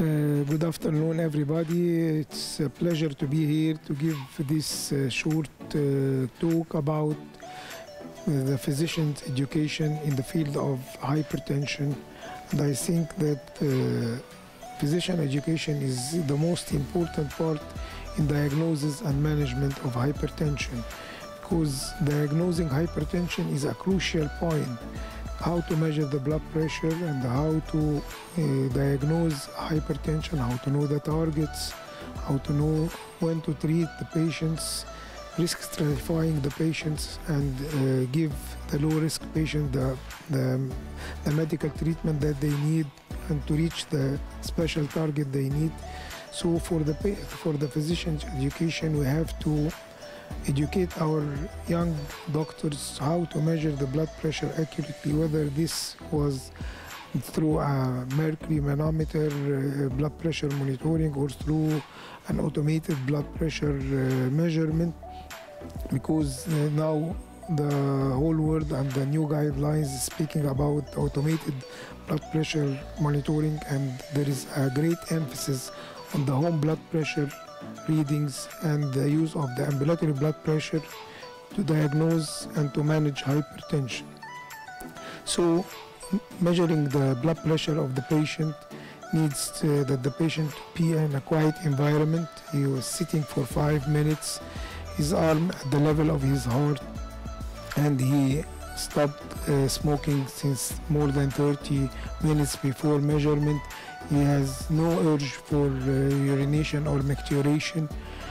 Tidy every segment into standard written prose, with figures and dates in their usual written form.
Good afternoon, everybody. It's a pleasure to be here to give this short talk about the physician's education in the field of hypertension. And I think that physician education is the most important part in diagnosis and management of hypertension, because diagnosing hypertension is a crucial point. How to measure the blood pressure and how to diagnose hypertension, how to know the targets, how to know when to treat the patients, risk stratifying the patients, and give the low-risk patient the medical treatment that they need and to reach the special target they need. So for the physician's education, we have to educate our young doctors how to measure the blood pressure accurately, whether this was through a mercury manometer, blood pressure monitoring, or through an automated blood pressure measurement, because now the whole world and the new guidelines is speaking about automated blood pressure monitoring, and there is a great emphasis on the home blood pressure readings and the use of the ambulatory blood pressure to diagnose and to manage hypertension. So measuring the blood pressure of the patient needs that the patient be in a quiet environment. He was sitting for 5 minutes, his arm at the level of his heart, and he stopped smoking since more than 30 minutes before measurement. He has no urge for urination or micturition.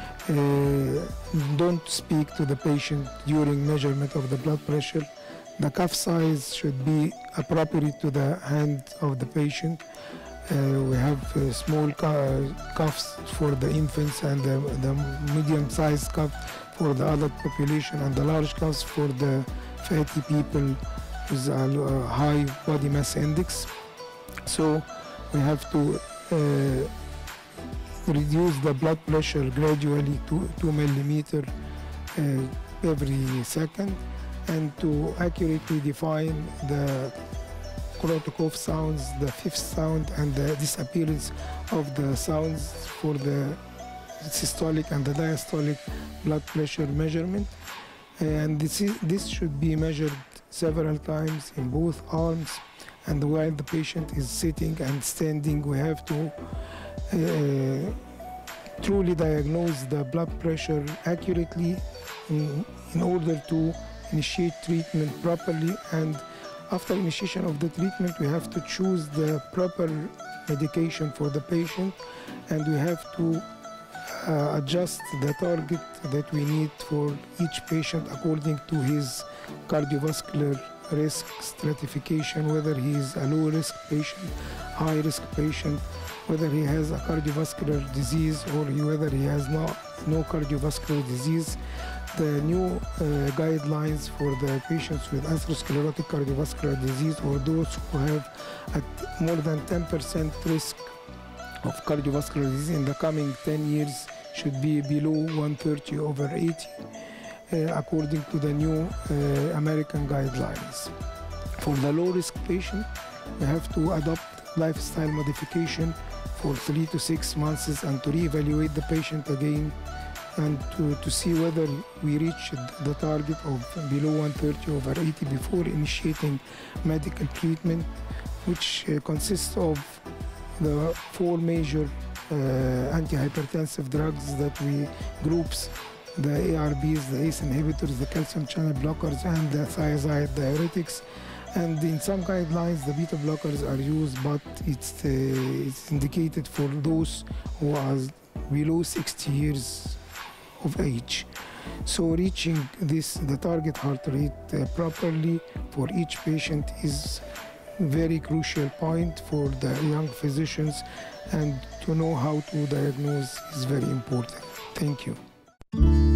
Don't speak to the patient during measurement of the blood pressure. The cuff size should be appropriate to the hand of the patient. We have small cuffs for the infants and the medium-sized cuff for the adult population, and the large cuffs for the fatty people with a high body mass index. So we have to reduce the blood pressure gradually to 2 millimeters every second, and to accurately define the Korotokov sounds, the fifth sound, and the disappearance of the sounds for the systolic and the diastolic blood pressure measurement. And this should be measured several times in both arms. And while the patient is sitting and standing, we have to truly diagnose the blood pressure accurately in order to initiate treatment properly. And after initiation of the treatment, we have to choose the proper medication for the patient, and we have to adjust the target that we need for each patient according to his cardiovascular risk stratification, whether he is a low-risk patient, high-risk patient, whether he has a cardiovascular disease or whether he has no cardiovascular disease. The new guidelines for the patients with atherosclerotic cardiovascular disease, or those who have at more than 10% risk of cardiovascular disease in the coming 10 years, should be below 130/80. According to the new American guidelines. For the low-risk patient, we have to adopt lifestyle modification for 3 to 6 months and to reevaluate the patient again, and to see whether we reach the target of below 130/80 before initiating medical treatment, which consists of the 4 major antihypertensive drugs that we groups: the ARBs, the ACE inhibitors, the calcium channel blockers, and the thiazide diuretics. And in some guidelines, the beta blockers are used, but it's indicated for those who are below 60 years of age. So reaching the target heart rate properly for each patient is very crucial point for the young physicians, and to know how to diagnose is very important. Thank you.